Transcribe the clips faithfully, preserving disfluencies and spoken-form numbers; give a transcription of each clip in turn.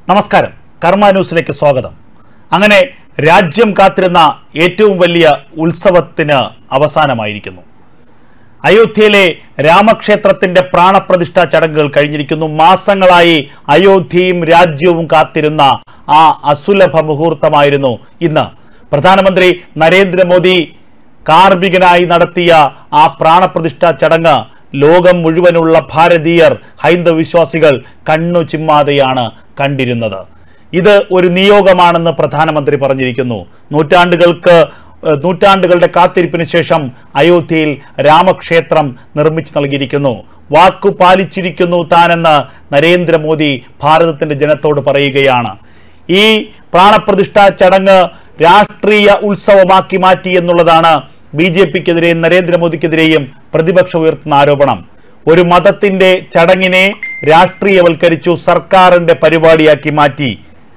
നമസ്കാരം, കർമ്മ ന്യൂസിലേക്ക് സ്വാഗതം. അങ്ങനെ രാജ്യം കാത്തിരുന്ന ഏറ്റവും വലിയ ഉത്സവത്തിന് അവസാനമായിരിക്കുന്നു. അയോധ്യയിലെ രാമക്ഷേത്രത്തിന്റെ പ്രാണപ്രതിഷ്ഠാ ചടങ്ങുകൾ കഴിഞ്ഞിരിക്കുന്നു. മാസങ്ങളായി അയോധ്യയും രാജ്യവും കാത്തിരുന്ന ആ അസുലഭ മുഹൂർത്തമായിരുന്നു ഇന്ന്. പ്രധാനമന്ത്രി നരേന്ദ്രമോദി കാർമികനായി നടത്തിയ ആ പ്രാണപ്രതിഷ്ഠാ ചടങ്ങ് ലോകം മുഴുവനുള്ള ഭാരതീയർ, ഹൈന്ദവ വിശ്വാസികൾ കണ്ണു ചിമ്മാതെയാണ് കണ്ടിരുന്നത്. ഇത് ഒരു നിയോഗമാണെന്ന് പ്രധാനമന്ത്രി പറഞ്ഞിരിക്കുന്നു. നൂറ്റാണ്ടുകൾക്ക് നൂറ്റാണ്ടുകളുടെ കാത്തിരിപ്പിന് ശേഷം അയോധ്യയിൽ രാമക്ഷേത്രം നിർമ്മിച്ചു നൽകിയിരിക്കുന്നു. വാക്കു പാലിച്ചിരിക്കുന്നു താനെന്ന് നരേന്ദ്രമോദി ഭാരതത്തിന്റെ ജനത്തോട് പറയുകയാണ്. ഈ പ്രാണപ്രതിഷ്ഠാ ചടങ്ങ് രാഷ്ട്രീയ ഉത്സവമാക്കി മാറ്റി എന്നുള്ളതാണ് ബി ജെ പിക്കെതിരെയും നരേന്ദ്രമോദിക്കെതിരെയും പ്രതിപക്ഷം ഉയർത്തുന്ന ആരോപണം. ഒരു മതത്തിന്റെ ചടങ്ങിനെ രാഷ്ട്രീയവൽക്കരിച്ചു, സർക്കാരിന്റെ പരിപാടിയാക്കി മാറ്റി.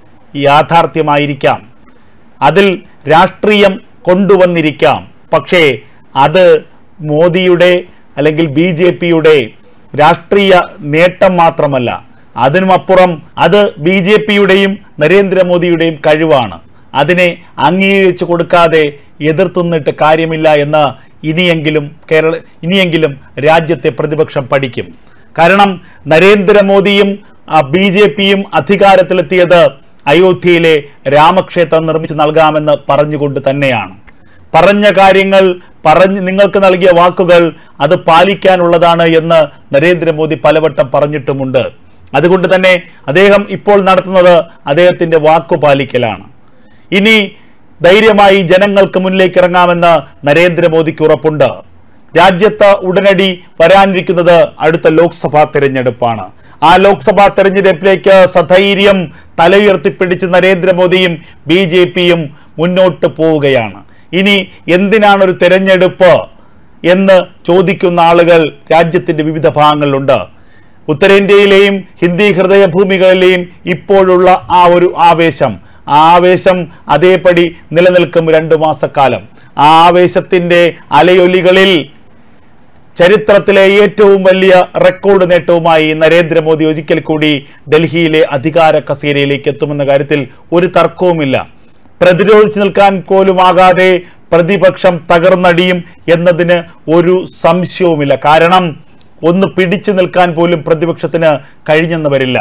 യാഥാർത്ഥ്യമായിരിക്കാം, അതിൽ രാഷ്ട്രീയം കൊണ്ടുവന്നിരിക്കാം. പക്ഷേ അത് മോദിയുടെ അല്ലെങ്കിൽ ബി ജെ പിയുടെ രാഷ്ട്രീയ നേട്ടം മാത്രമല്ല, അതിനുമപ്പുറം അത് ബി ജെ പിയുടെയും നരേന്ദ്രമോദിയുടെയും കഴിവാണ്. അതിനെ അംഗീകരിച്ചു കൊടുക്കാതെ എതിർത്തുന്നിട്ട് കാര്യമില്ല എന്ന് ഇനിയെങ്കിലും കേരള ഇനിയെങ്കിലും രാജ്യത്തെ പ്രതിപക്ഷം പഠിക്കും. കാരണം നരേന്ദ്രമോദിയും ബി ജെ പിയും അധികാരത്തിലെത്തിയത് അയോധ്യയിലെ രാമക്ഷേത്രം നിർമ്മിച്ചു നൽകാമെന്ന് പറഞ്ഞുകൊണ്ട് തന്നെയാണ്. പറഞ്ഞ കാര്യങ്ങൾ പറഞ്ഞ് നിങ്ങൾക്ക് നൽകിയ വാക്കുകൾ അത് പാലിക്കാനുള്ളതാണ് എന്ന് നരേന്ദ്രമോദി പലവട്ടം പറഞ്ഞിട്ടുമുണ്ട്. അതുകൊണ്ട് തന്നെ അദ്ദേഹം ഇപ്പോൾ നടത്തുന്നത് അദ്ദേഹത്തിന്റെ വാക്കു പാലിക്കലാണ്. ഇനി ധൈര്യമായി ജനങ്ങൾക്ക് മുന്നിലേക്ക് ഇറങ്ങാമെന്ന് നരേന്ദ്രമോദിക്ക് ഉറപ്പുണ്ട്. രാജ്യത്ത് ഉടനടി വരാനിരിക്കുന്നത് അടുത്ത ലോക്സഭാ തെരഞ്ഞെടുപ്പാണ്. ആ ലോക്സഭാ തെരഞ്ഞെടുപ്പിലേക്ക് സധൈര്യം തലയുയർത്തിപ്പിടിച്ച് നരേന്ദ്രമോദിയും ബി ജെ പിയും മുന്നോട്ട് പോവുകയാണ്. ഇനി എന്തിനാണ് ഒരു തെരഞ്ഞെടുപ്പ് എന്ന് ചോദിക്കുന്ന ആളുകൾ രാജ്യത്തിന്റെ വിവിധ ഭാഗങ്ങളിലുണ്ട്. ഉത്തരേന്ത്യയിലെയും ഹിന്ദി ഹൃദയഭൂമികളിലെയും ഇപ്പോഴുള്ള ആ ഒരു ആവേശം ആ ആവേശം അതേപടി നിലനിൽക്കും രണ്ടു മാസക്കാലം. ആ ആവേശത്തിന്റെ അലയൊലികളിൽ ചരിത്രത്തിലെ ഏറ്റവും വലിയ റെക്കോർഡ് നേട്ടവുമായി നരേന്ദ്രമോദി ഒരിക്കൽ കൂടി ഡൽഹിയിലെ അധികാര കസേരയിലേക്ക് എത്തുമെന്ന കാര്യത്തിൽ ഒരു തർക്കവുമില്ല. പ്രതിരോധിച്ചു നിൽക്കാൻ പോലുമാകാതെ പ്രതിപക്ഷം തകർന്നടിയും എന്നതിന് ഒരു സംശയവുമില്ല. കാരണം ഒന്ന് പിടിച്ചു നിൽക്കാൻ പോലും പ്രതിപക്ഷത്തിന് കഴിഞ്ഞെന്ന് വരില്ല.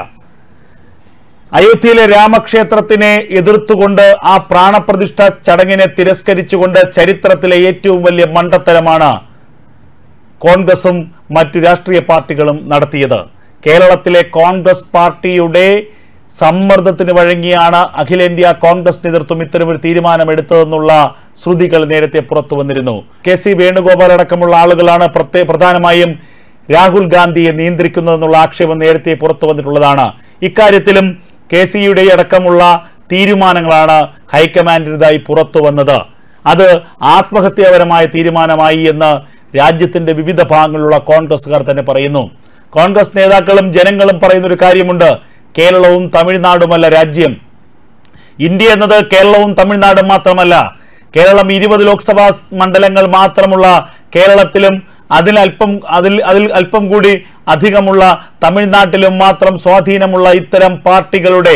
അയോധ്യയിലെ രാമക്ഷേത്രത്തിനെ എതിർത്തുകൊണ്ട് ആ പ്രാണപ്രതിഷ്ഠ ചടങ്ങിനെ തിരസ്കരിച്ചുകൊണ്ട് ചരിത്രത്തിലെ ഏറ്റവും വലിയ മണ്ടത്തരമാണ് കോൺഗ്രസും മറ്റു രാഷ്ട്രീയ പാർട്ടികളും നടത്തിയത്. കേരളത്തിലെ കോൺഗ്രസ് പാർട്ടിയുടെ സമ്മർദ്ദത്തിന് വഴങ്ങിയാണ് അഖിലേന്ത്യാ കോൺഗ്രസ് നേതൃത്വം ഇത്തരമൊരു തീരുമാനമെടുത്തതെന്നുള്ള ശ്രുതികൾ നേരത്തെ പുറത്തു വന്നിരുന്നു. കെ സി വേണുഗോപാൽ അടക്കമുള്ള ആളുകളാണ് പ്രധാനമായും രാഹുൽ ഗാന്ധിയെ നിയന്ത്രിക്കുന്നതെന്നുള്ള ആക്ഷേപം നേരത്തെ പുറത്തു വന്നിട്ടുള്ളതാണ്. ഇക്കാര്യത്തിലും കെ സിയുടെ അടക്കമുള്ള തീരുമാനങ്ങളാണ് ഹൈക്കമാൻഡിൻ്റെതായി പുറത്തു വന്നത്. അത് ആത്മഹത്യാപരമായ തീരുമാനമായി എന്ന് രാജ്യത്തിന്റെ വിവിധ ഭാഗങ്ങളിലുള്ള കോൺഗ്രസുകാർ തന്നെ പറയുന്നു. കോൺഗ്രസ് നേതാക്കളും ജനങ്ങളും പറയുന്ന ഒരു കാര്യമുണ്ട്: കേരളവും തമിഴ്നാടുമല്ല രാജ്യം. ഇന്ത്യ എന്നത് കേരളവും തമിഴ്നാടും മാത്രമല്ല. കേരളം ഇരുപത് ലോക്സഭാ മണ്ഡലങ്ങൾ മാത്രമുള്ള കേരളത്തിലും അതിലൽപ്പം അതിൽ അതിൽ അല്പം കൂടി അധികമുള്ള തമിഴ്നാട്ടിലും മാത്രം സ്വാധീനമുള്ള ഇത്തരം പാർട്ടികളുടെ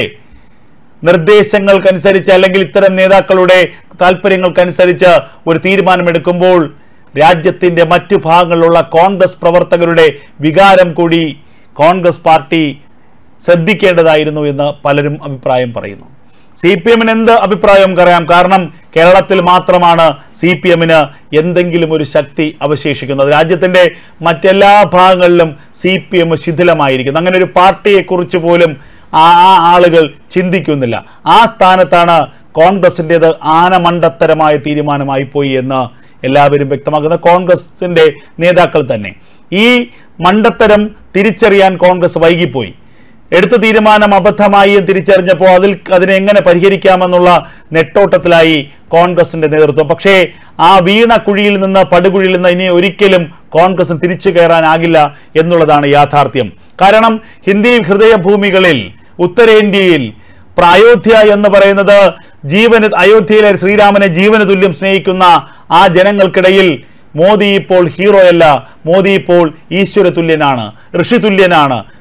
നിർദ്ദേശങ്ങൾക്കനുസരിച്ച് അല്ലെങ്കിൽ ഇത്തരം നേതാക്കളുടെ താല്പര്യങ്ങൾക്കനുസരിച്ച് ഒരു തീരുമാനമെടുക്കുമ്പോൾ രാജ്യത്തിന്റെ മറ്റു ഭാഗങ്ങളിലുള്ള കോൺഗ്രസ് പ്രവർത്തകരുടെ വികാരം കൂടി കോൺഗ്രസ് പാർട്ടി ശ്രദ്ധിക്കേണ്ടതായിരുന്നു എന്ന് പലരും അഭിപ്രായം പറയുന്നു. സി പി എമ്മിന് എന്ത് അഭിപ്രായം പറയാം? കാരണം കേരളത്തിൽ മാത്രമാണ് സി പി എമ്മിന് എന്തെങ്കിലും ഒരു ശക്തി അവശേഷിക്കുന്നത്. രാജ്യത്തിന്റെ മറ്റെല്ലാ ഭാഗങ്ങളിലും സി പി എം ശിഥിലമായിരിക്കുന്നു. അങ്ങനെ ഒരു പാർട്ടിയെക്കുറിച്ച് പോലും ആ ആളുകൾ ചിന്തിക്കുന്നില്ല. ആ സ്ഥാനത്താണ് കോൺഗ്രസിൻ്റെത് ആനമണ്ടത്തരമായ തീരുമാനമായി പോയി എന്ന് എല്ലാവരും വ്യക്തമാക്കുന്ന കോൺഗ്രസിന്റെ നേതാക്കൾ തന്നെ. ഈ മണ്ടത്തരം തിരിച്ചറിയാൻ കോൺഗ്രസ് വൈകിപ്പോയി. എടുത്ത തീരുമാനം അബദ്ധമായി തിരിച്ചറിഞ്ഞപ്പോൾ അതിൽ അതിനെ എങ്ങനെ പരിഹരിക്കാമെന്നുള്ള നെട്ടോട്ടത്തിലായി കോൺഗ്രസിന്റെ നേതൃത്വം. പക്ഷേ ആ വീണ കുഴിയിൽ നിന്ന് പടുകുഴിയിൽ നിന്ന് ഇനി ഒരിക്കലും കോൺഗ്രസിന് തിരിച്ചു കയറാനാകില്ല എന്നുള്ളതാണ് യാഥാർത്ഥ്യം. കാരണം ഹിന്ദി ഹൃദയഭൂമികളിൽ ഉത്തരേന്ത്യയിൽ അയോധ്യ എന്ന് പറയുന്നത് ജീവന് അയോധ്യയിലെ ശ്രീരാമനെ ജീവന് തുല്യം സ്നേഹിക്കുന്ന ആ ജനങ്ങൾക്കിടയിൽ മോദി ഇപ്പോൾ ഹീറോയല്ല, മോദി ഇപ്പോൾ ഈശ്വര തുല്യനാണ്, ഋഷി തുല്യനാണ്.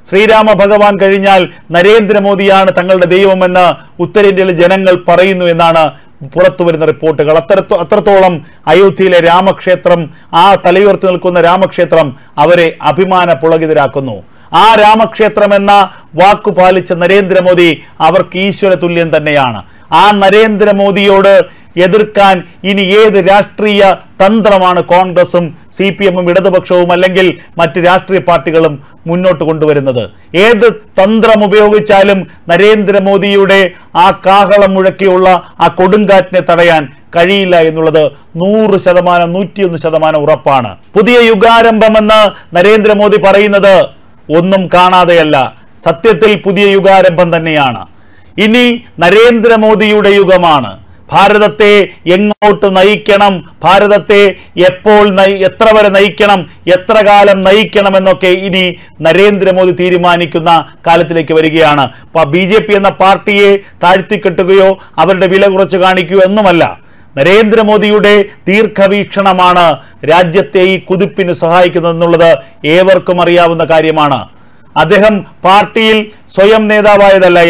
ശ്രീരാമ ഭഗവാൻ കഴിഞ്ഞാൽ നരേന്ദ്രമോദിയാണ് തങ്ങളുടെ ദൈവമെന്ന് ഉത്തരേന്ത്യയിലെ ജനങ്ങൾ പറയുന്നു എന്നാണ് പുറത്തു വരുന്ന റിപ്പോർട്ടുകൾ. അത്ര അത്രത്തോളം അയോധ്യയിലെ രാമക്ഷേത്രം, ആ തലയുയർത്തി നിൽക്കുന്ന രാമക്ഷേത്രം അവരെ അഭിമാന പുളകിതരാക്കുന്നു. ആ രാമക്ഷേത്രം എന്ന വാക്കു പാലിച്ച നരേന്ദ്രമോദി അവർക്ക് ഈശ്വര തുല്യം തന്നെയാണ്. ആ നരേന്ദ്രമോദിയോട് എതിർക്കാൻ ഇനി ഏത് രാഷ്ട്രീയ തന്ത്രമാണ് കോൺഗ്രസും സി പി എമ്മും ഇടതുപക്ഷവും അല്ലെങ്കിൽ മറ്റ് രാഷ്ട്രീയ പാർട്ടികളും മുന്നോട്ട് കൊണ്ടുവരുന്നത്? ഏത് തന്ത്രം ഉപയോഗിച്ചാലും നരേന്ദ്രമോദിയുടെ ആ കാഹളം മുഴക്കിയുള്ള ആ കൊടുങ്കാറ്റിനെ തടയാൻ കഴിയില്ല എന്നുള്ളത് നൂറ് ശതമാനം നൂറ്റിയൊന്ന് ശതമാനം ഉറപ്പാണ്. പുതിയ യുഗാരംഭമെന്ന് നരേന്ദ്രമോദി പറയുന്നത് ഒന്നും കാണാതെയല്ല, സത്യത്തിൽ പുതിയ യുഗാരംഭം തന്നെയാണ്. ഇനി നരേന്ദ്രമോദിയുടെ യുഗമാണ്. ഭാരതത്തെ എങ്ങോട്ട് നയിക്കണം, ഭാരതത്തെ എപ്പോൾ എത്ര വരെ നയിക്കണം, എത്ര കാലം നയിക്കണം എന്നൊക്കെ ഇനി നരേന്ദ്രമോദി തീരുമാനിക്കുന്ന കാലത്തിലേക്ക് വരികയാണ്. ബി ജെ പി എന്ന പാർട്ടിയെ താഴ്ത്തിക്കെട്ടുകയോ അവരുടെ വില കുറച്ച് കാണിക്കുകയോ ഒന്നുമല്ല. നരേന്ദ്രമോദിയുടെ ദീർഘവീക്ഷണമാണ് രാജ്യത്തെ ഈ കുതിപ്പിന് സഹായിക്കുന്നതെന്നുള്ളത് ഏവർക്കും അറിയാവുന്ന കാര്യമാണ്. അദ്ദേഹം പാർട്ടിയിൽ സ്വയം നേതാവായതല്ല,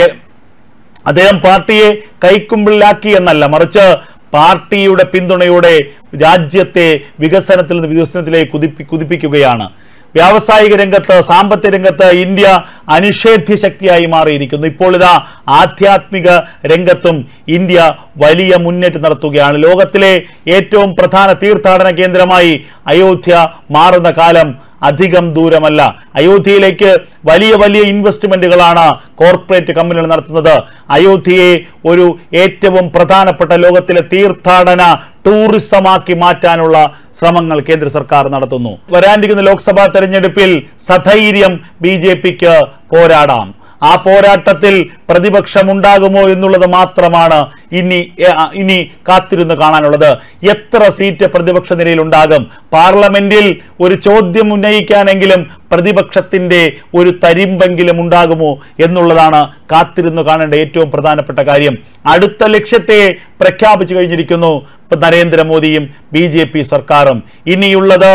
അദ്ദേഹം പാർട്ടിയെ കൈക്കുമ്പിളിലാക്കി എന്നല്ല, മറിച്ച് പാർട്ടിയുടെ പിന്തുണയോടെ രാജ്യത്തെ വികസനത്തിൽ നിന്ന് വികസനത്തിലേക്ക് കുതിപ്പി കുതിപ്പിക്കുകയാണ്. വ്യാവസായിക രംഗത്ത്, സാമ്പത്തിക രംഗത്ത് ഇന്ത്യ അനിഷേധ്യ ശക്തിയായി മാറിയിരിക്കുന്നു. ഇപ്പോൾ ഇതാ ആധ്യാത്മിക രംഗത്തും ഇന്ത്യ വലിയ മുന്നേറ്റം നടത്തുകയാണ്. ലോകത്തിലെ ഏറ്റവും പ്രധാന തീർത്ഥാടന കേന്ദ്രമായി അയോധ്യ മാറുന്ന കാലം അധികം ദൂരമല്ല. അയോധ്യയിലേക്ക് വലിയ വലിയ ഇൻവെസ്റ്റ്മെന്റുകളാണ് കോർപ്പറേറ്റ് കമ്പനികൾ നടത്തുന്നത്. അയോധ്യയെ ഒരു ഏറ്റവും പ്രധാനപ്പെട്ട ലോകത്തിലെ തീർത്ഥാടന ടൂറിസമാക്കി മാറ്റാനുള്ള ശ്രമങ്ങൾ കേന്ദ്ര സർക്കാർ നടത്തുന്നു. വരാനിരിക്കുന്ന ലോക്സഭാ തെരഞ്ഞെടുപ്പിൽ സധൈര്യം ബി ജെ പിക്ക് പോരാടാം. ആ പോരാട്ടത്തിൽ പ്രതിപക്ഷമുണ്ടാകുമോ എന്നുള്ളത് മാത്രമാണ് ഇനി ഇനി കാത്തിരുന്ന് കാണാനുള്ളത്. എത്ര സീറ്റ് പ്രതിപക്ഷ നിരയിൽ ഉണ്ടാകും? പാർലമെന്റിൽ ഒരു ചോദ്യം ഉന്നയിക്കാനെങ്കിലും പ്രതിപക്ഷത്തിന്റെ ഒരു തരിമ്പെങ്കിലും ഉണ്ടാകുമോ എന്നുള്ളതാണ് കാത്തിരുന്ന് കാണേണ്ട ഏറ്റവും പ്രധാനപ്പെട്ട കാര്യം. അടുത്ത ലക്ഷ്യത്തെ പ്രഖ്യാപിച്ചു കഴിഞ്ഞിരിക്കുന്നു നരേന്ദ്രമോദിയും ബി ജെ പി സർക്കാരും. ഇനിയുള്ളത്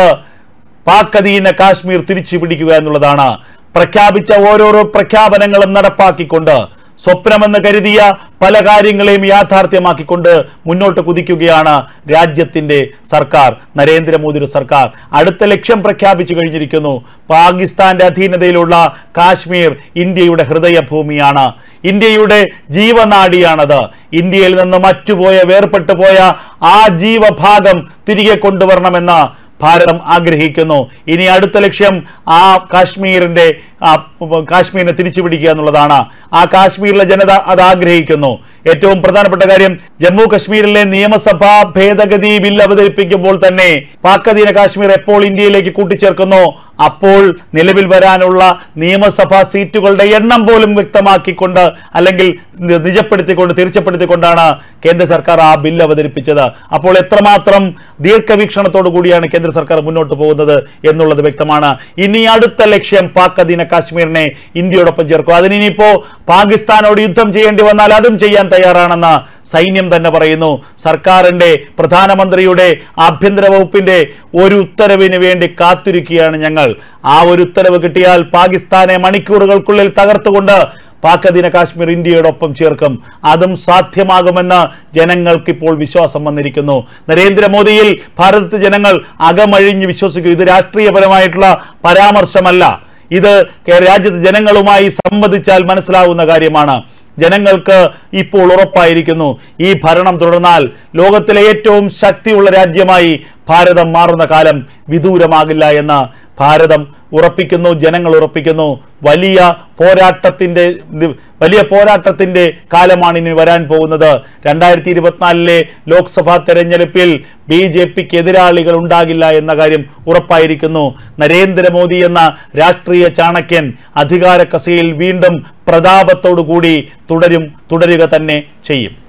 പാക് അധീന കാശ്മീർ തിരിച്ചു പിടിക്കുക എന്നുള്ളതാണ്. പ്രഖ്യാപിച്ച ഓരോരോ പ്രഖ്യാപനങ്ങളും നടപ്പാക്കിക്കൊണ്ട്, സ്വപ്നമെന്ന് കരുതിയ പല കാര്യങ്ങളെയും യാഥാർത്ഥ്യമാക്കിക്കൊണ്ട് മുന്നോട്ട് കുതിക്കുകയാണ് രാജ്യത്തിന്റെ സർക്കാർ, നരേന്ദ്രമോദിയുടെ സർക്കാർ. അടുത്ത ലക്ഷ്യം പ്രഖ്യാപിച്ചു കഴിഞ്ഞിരിക്കുന്നു. പാകിസ്ഥാന്റെ അധീനതയിലുള്ള കാശ്മീർ ഇന്ത്യയുടെ ഹൃദയഭൂമിയാണ്, ഇന്ത്യയുടെ ജീവനാഡിയാണത്. ഇന്ത്യയിൽ നിന്ന് മറ്റുപോയ വേർപെട്ടു പോയ ആ ജീവഭാഗം തിരികെ കൊണ്ടുവരണമെന്ന് ഭാരതം ആഗ്രഹിക്കുന്നു. ഇനി അടുത്ത ലക്ഷ്യം ആ കാശ്മീരിന്റെ കാശ്മീരിനെ തിരിച്ചു പിടിക്കുക എന്നുള്ളതാണ്. ആ കാശ്മീരിലെ ജനത അത് ആഗ്രഹിക്കുന്നു. ഏറ്റവും പ്രധാനപ്പെട്ട കാര്യം, ജമ്മു കശ്മീരിലെ നിയമസഭാ ഭേദഗതി ബിൽ അവതരിപ്പിക്കുമ്പോൾ തന്നെ പാക് അധീന കാശ്മീർ എപ്പോൾ ഇന്ത്യയിലേക്ക് കൂട്ടിച്ചേർക്കുന്നു അപ്പോൾ നിലവിൽ വരാനുള്ള നിയമസഭാ സീറ്റുകളുടെ എണ്ണം പോലും വ്യക്തമാക്കിക്കൊണ്ട് അല്ലെങ്കിൽ നിജപ്പെടുത്തിക്കൊണ്ട് തീർച്ചപ്പെടുത്തിക്കൊണ്ടാണ് കേന്ദ്ര സർക്കാർ ആ ബിൽ അവതരിപ്പിച്ചത്. അപ്പോൾ എത്രമാത്രം ദീർഘവീക്ഷണത്തോടു കൂടിയാണ് കേന്ദ്ര സർക്കാർ മുന്നോട്ട് പോകുന്നത് എന്നുള്ളത് വ്യക്തമാണ്. ഇനി അടുത്ത ലക്ഷ്യം പാക് അധീന കാശ്മീരിനെ ഇന്ത്യയോടൊപ്പം ചേർക്കും. അതിനിപ്പോ പാകിസ്ഥാനോട് യുദ്ധം ചെയ്യേണ്ടി വന്നാൽ അതും ചെയ്യാൻ തയ്യാറാണെന്ന് സൈന്യം തന്നെ പറയുന്നു. സർക്കാരിന്റെ, പ്രധാനമന്ത്രിയുടെ, ആഭ്യന്തര വകുപ്പിന്റെ ഒരു ഉത്തരവിന് വേണ്ടി കാത്തിരിക്കുകയാണ് ഞങ്ങൾ. ആ ഒരു ഉത്തരവ് കിട്ടിയാൽ പാകിസ്ഥാനെ മണിക്കൂറുകൾക്കുള്ളിൽ തകർത്തുകൊണ്ട് പാക് അധീന കാശ്മീർ ഇന്ത്യയോടൊപ്പം ചേർക്കും. അതും സാധ്യമാകുമെന്ന് ജനങ്ങൾക്ക് ഇപ്പോൾ വിശ്വാസം വന്നിരിക്കുന്നു. നരേന്ദ്രമോദിയിൽ ഭാരതത്തിലെ ജനങ്ങൾ അകമഴിഞ്ഞ് വിശ്വസിക്കും. ഇത് രാഷ്ട്രീയപരമായിട്ടുള്ള പരാമർശമല്ല, ഇത് രാജ്യത്തെ ജനങ്ങളുമായി സംവദിച്ചാൽ മനസ്സിലാവുന്ന കാര്യമാണ്. ജനങ്ങൾക്ക് ഇപ്പോൾ ഉറപ്പായിരിക്കുന്നു ഈ ഭരണം തുടർന്നാൽ ലോകത്തിലെ ഏറ്റവും ശക്തിയുള്ള രാജ്യമായി ഭാരതം മാറുന്ന കാലം വിദൂരമാകില്ല എന്ന് ഭാരതം ഉറപ്പിക്കുന്നു, ജനങ്ങൾ ഉറപ്പിക്കുന്നു. വലിയ പോരാട്ടത്തിന്റെ വലിയ പോരാട്ടത്തിന്റെ കാലമാണ് ഇനി വരാൻ പോകുന്നത്. രണ്ടായിരത്തി ഇരുപത്തിനാലിലെ ലോക്സഭാ തെരഞ്ഞെടുപ്പിൽ ബി ജെ പിക്ക് എതിരാളികൾ ഉണ്ടാകില്ല എന്ന കാര്യം ഉറപ്പായിരിക്കുന്നു. നരേന്ദ്രമോദി എന്ന രാഷ്ട്രീയ ചാണക്യൻ അധികാര കസേരയിൽ വീണ്ടും പ്രതാപത്തോടു കൂടി തുടരും തുടരുക തന്നെ ചെയ്യും.